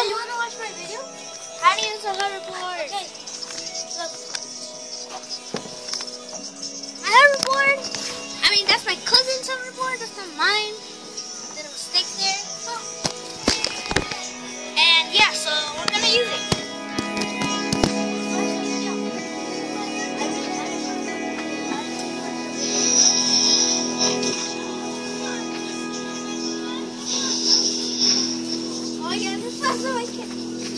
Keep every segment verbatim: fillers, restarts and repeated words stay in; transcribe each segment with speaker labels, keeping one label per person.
Speaker 1: you want to watch my video? How to use a hoverboard. Okay. Look. My hoverboard. I mean, that's my cousin's hoverboard. That's not mine. Little stick there. Oh. And yeah, so we're gonna use it. Oh yeah, this is so I can.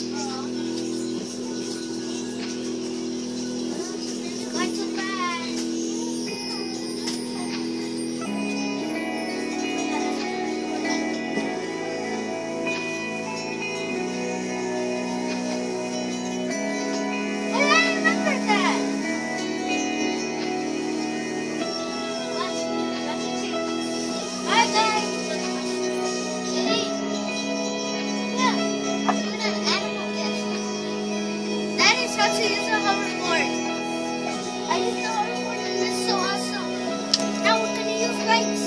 Speaker 1: To use a hoverboard. I used the hoverboard and it's so awesome. Now we're gonna use lights.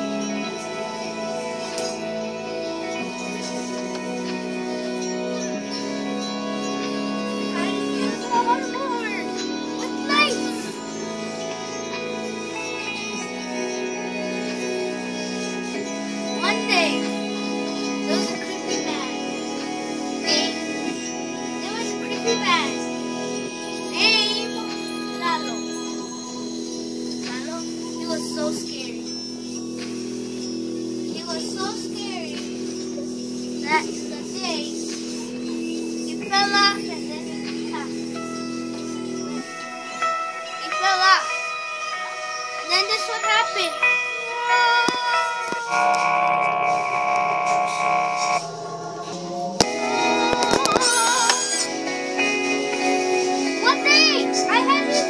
Speaker 1: How to use a hoverboard with lights. One day there was a creepy man. Okay? There was a creepy man. He was so scary. He was so scary that the day he fell off and then he passed. He fell off. And then this what happened. One day I had it.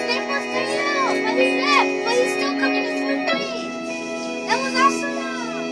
Speaker 1: But he's left, but he's still coming the same way. That was awesome.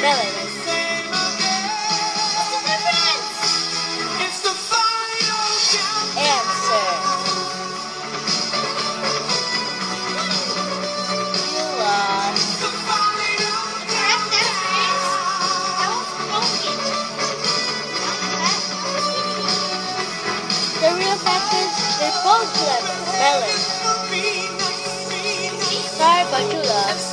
Speaker 2: melon. Answer. You lost. The real fact is they're both melon. Sorry, but you lost.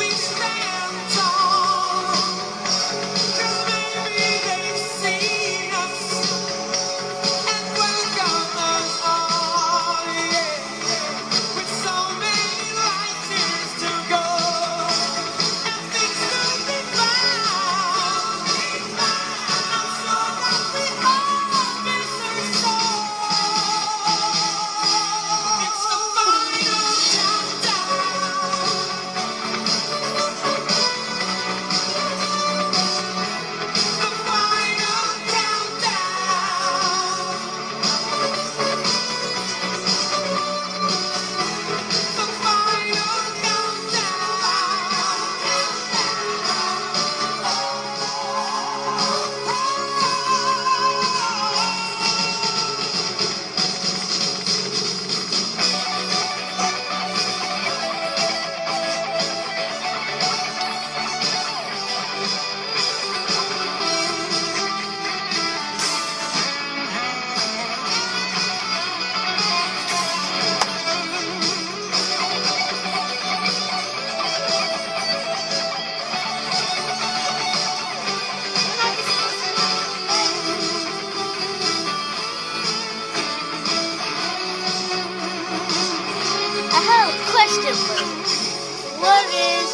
Speaker 2: I have a question for you. What is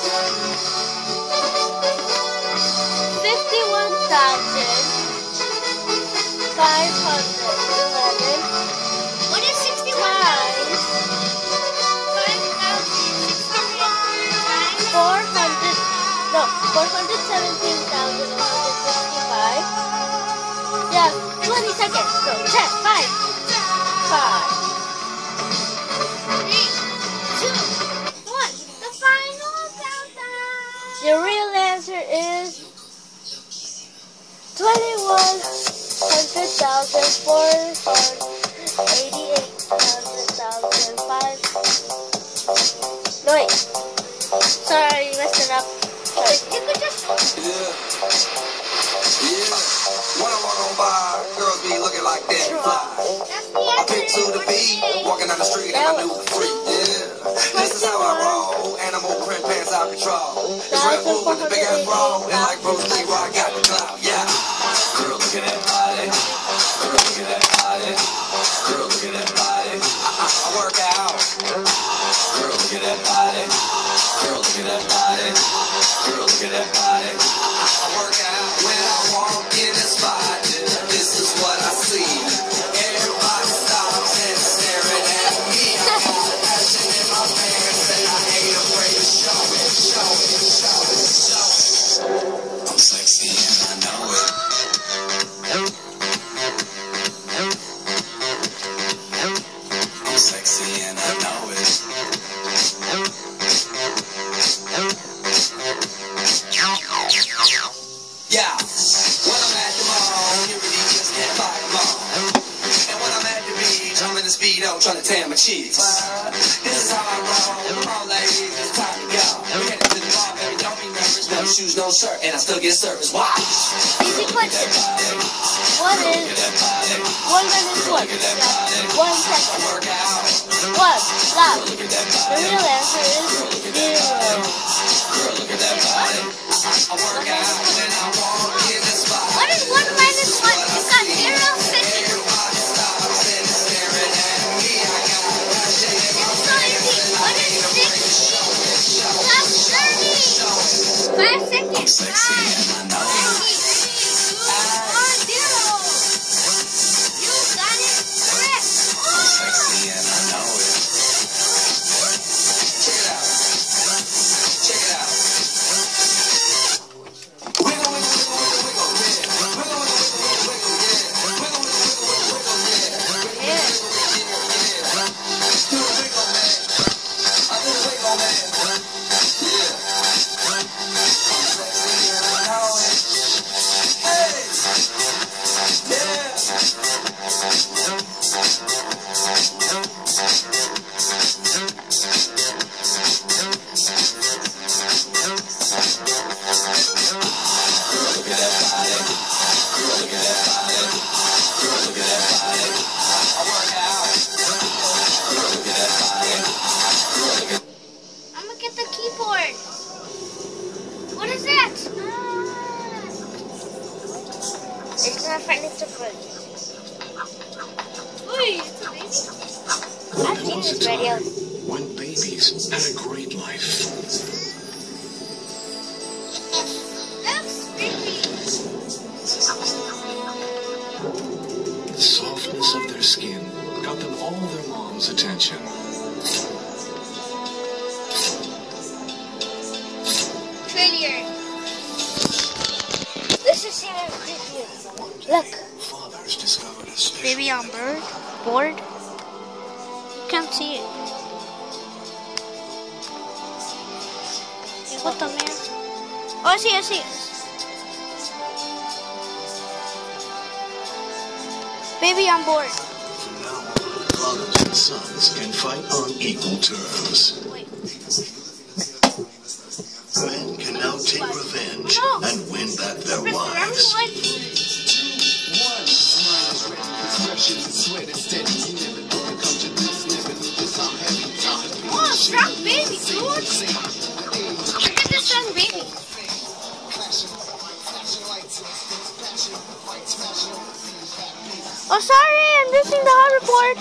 Speaker 2: fifty-one thousand five hundred eleven?
Speaker 1: What is sixty-one thousand
Speaker 2: four hundred? No, four hundred seventeen thousand one hundred sixty-five. Yeah, twenty seconds. So ten, five, five. The real answer is twenty-one hundred thousand four hundred eighty-eight thousand five. No wait. Sorry, you messed it up. Sorry. You could just.
Speaker 3: Yeah. Yeah. When I walk on by, girls be looking like that fly. I pick to the beat, walking down the street and I knew the freak. Yeah. This is how I roll. Animal print pants out control. It's Red Bull with the big ass roll. And like Bruce Lee, I got the clout. Yeah. Girl, look at that body. Girl, look at that body. Girl, look at that body. I, I work out. Girl, look at that body. Girl, look at that body. Girl, look at that body. I, I work out when I walk in the spot. This is what I see. Everybody stops and staring at me. I got the passion in my pants and I ain't afraid to show it, show it, show it, show it. I'm sexy and I know it. I'm sexy and I know it. Yeah, when I'm at the mall, you really just can't fight them all. And when I'm at the beach, I'm in the speedo trying to tan my cheeks. This is how I roll. Come on, ladies, it's time to go. We're headed to the bar, baby, don't be nervous. No shoes, no shirt, and I still get service. Why?
Speaker 2: Easy question. What is one minute one? One second. One. Stop. The real answer is zero.
Speaker 3: Girl, look at that body. I work out when I walk in the spot.
Speaker 1: What is one minus one? You got zero, fifty.
Speaker 3: Everybody stops and is staring at me. I got the passion in my
Speaker 1: It's so easy. What is sixty plus thirty? Five seconds.
Speaker 3: sexy and I know it.
Speaker 1: One, zero. You got it correct.
Speaker 3: I'm sexy and I know it. Check it out. Check it out. Wiggle, wiggle, wiggle, wiggle, wiggle, yeah. Wiggle, wiggle, wiggle, wiggle, yeah. Wiggle, wiggle, wiggle, wiggle, yeah.
Speaker 2: Yeah.
Speaker 3: Do the wiggle, man. I do the wiggle, man. Yeah. I'm sexy and I know
Speaker 2: I've seen this video.
Speaker 3: When babies had a great life.
Speaker 1: That's creepy.
Speaker 3: The softness of their skin got them all their mom's attention.
Speaker 1: Failure.
Speaker 2: This is even creepier. Look.
Speaker 3: Fathers discovered a special
Speaker 2: Baby on bird, board. You can't see it. What the man? Oh, I see, I see it. Baby on board.
Speaker 3: From now on, fathers and sons can fight on equal terms.
Speaker 2: Wait.
Speaker 3: Men can now take revenge
Speaker 2: No.
Speaker 3: and win back their
Speaker 2: Remember
Speaker 3: wives.
Speaker 2: when?
Speaker 1: Oh, strong baby, dude. Look at this strong baby.
Speaker 2: Oh, sorry, I'm missing the hard report.